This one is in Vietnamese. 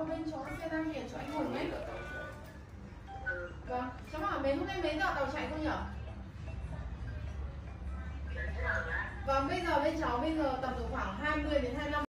vào bên chỗ xe Nam Việt chỗ anh Hùng ấy. Vâng, cháu hỏi hôm nay mấy giờ tàu chạy không nhỉ? Vâng, bây giờ bên cháu tầm khoảng 20 đến 25